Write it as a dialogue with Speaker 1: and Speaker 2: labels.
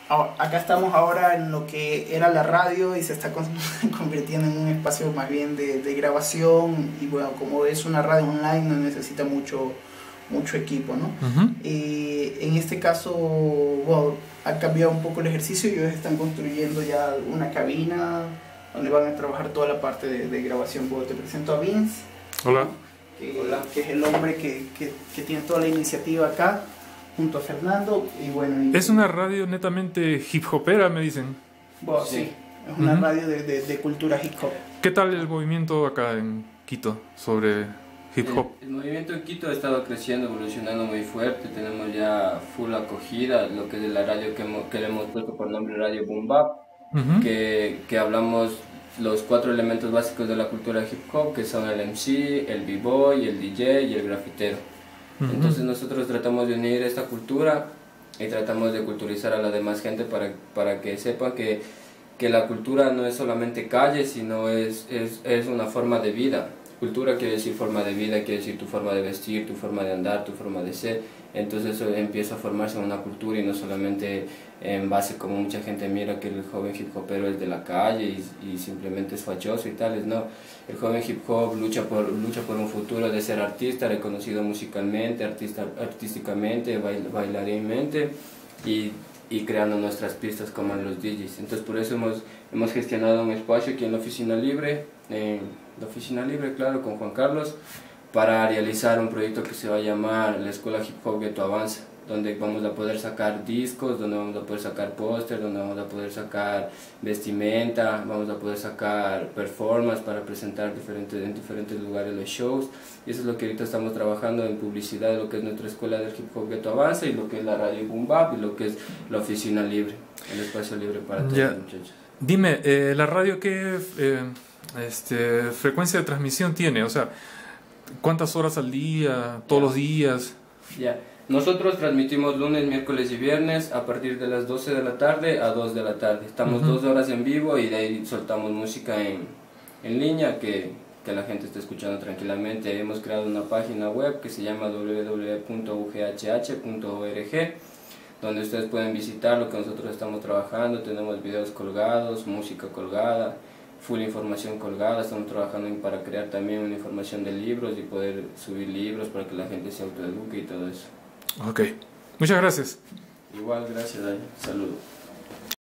Speaker 1: Acá estamos ahora en lo que era la radio y se está convirtiendo en un espacio más bien de grabación y bueno, como es una radio online no necesita mucho equipo, ¿no?
Speaker 2: Ujú.
Speaker 1: En este caso, bueno, ha cambiado un poco el ejercicio y ellos están construyendo ya una cabina donde van a trabajar toda la parte de grabación. Bueno, te presento a Vince,
Speaker 2: Hola.
Speaker 1: que es el hombre que tiene toda la iniciativa acá, junto a Fernando. Y bueno,
Speaker 2: Es una radio netamente hip hopera, me dicen.
Speaker 1: bueno, sí, es una radio de cultura hip hop.
Speaker 2: ¿Qué tal el movimiento acá en Quito sobre hip hop?
Speaker 3: El movimiento en Quito ha estado creciendo, evolucionando muy fuerte. Tenemos ya full acogida, lo que es de la radio que le hemos puesto por nombre Radio Boom Bap,
Speaker 2: Ujú.
Speaker 3: que hablamos los 4 elementos básicos de la cultura hip hop, que son el MC, el b-boy, el DJ y el grafitero.
Speaker 2: Ujú.
Speaker 3: Entonces nosotros tratamos de unir esta cultura y tratamos de culturizar a la demás gente para que sepan que la cultura no es solamente calle, sino es una forma de vida. Cultura quiere decir forma de vida, quiere decir tu forma de vestir, tu forma de andar, tu forma de ser. Entonces eso empieza a formarse en una cultura y no solamente en base como mucha gente mira que el joven hip hopero es de la calle y simplemente es fachoso y tales. No, el joven hip hop lucha por un futuro de ser artista, reconocido musicalmente, artísticamente, bailarinmente y creando nuestras pistas como en los DJs. Entonces por eso hemos gestionado un espacio aquí en la Oficina Libre, claro, con Juan Carlos, para realizar un proyecto que se va a llamar la Escuela Hip Hop Gueto Avanza, donde vamos a poder sacar discos, donde vamos a poder sacar póster, donde vamos a poder sacar vestimenta, vamos a poder sacar performance para presentar en diferentes lugares los shows. Y eso es lo que ahorita estamos trabajando en publicidad de lo que es nuestra Escuela del Hip Hop Gueto Avanza y lo que es la Radio Boom Bap y lo que es la Oficina Libre, el espacio libre para todos los muchachos.
Speaker 2: Dime, ¿la radio qué frecuencia de transmisión tiene? O sea, ¿cuántas horas al día? ¿Todos los días?
Speaker 3: Ya. Nosotros transmitimos lunes, miércoles y viernes a partir de las 12 de la tarde a 2 de la tarde. Estamos 2 horas en vivo y de ahí soltamos música en línea que la gente está escuchando tranquilamente. Hemos creado una página web que se llama www.ughh.org, donde ustedes pueden visitar lo que nosotros estamos trabajando. Tenemos videos colgados, música colgada, full información colgada. Estamos trabajando para crear también una información de libros y poder subir libros para que la gente se autoeduque y todo eso.
Speaker 2: Ok. Muchas gracias.
Speaker 3: Igual, gracias, Dani. Saludos.